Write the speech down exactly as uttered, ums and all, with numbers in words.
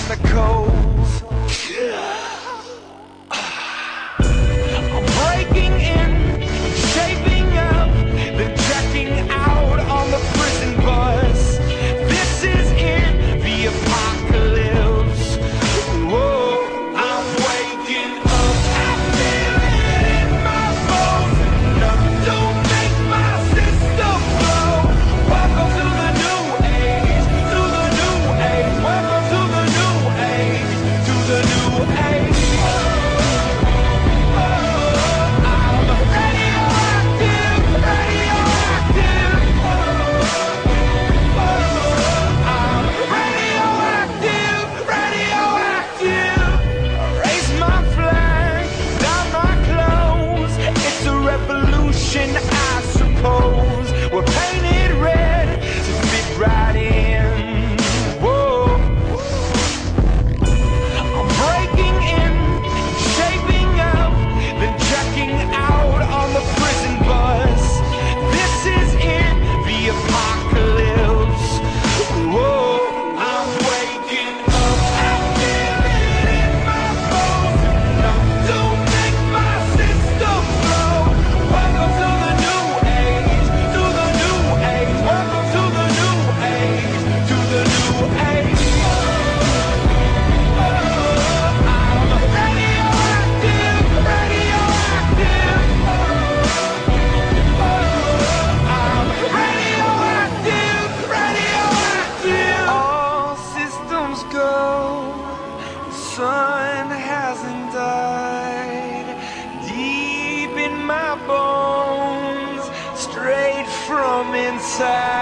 chemicals. I'm breaking in, shaping up, then checking out on the prison bus. This is in the apocalypse. Whoa, I'm waking up. I feel it in my bones. Enough to make my system blow. Welcome to the new age, to the new age. Welcome to the new age, to the new age. I suppose we're painted red to fit right in. Whoa, I'm breaking in, shaping up, then checking out on the prison bus. This is in the apocalypse. Whoa, I'm waking up. I feel it in my bones. Enough to make my system blow. Welcome to the new age, to the new age. Welcome to the new age, to the new age. I'm radioactive, radioactive. I'm radioactive, radioactive. All systems go. The sun hasn't died. Deep in my bones, straight from inside.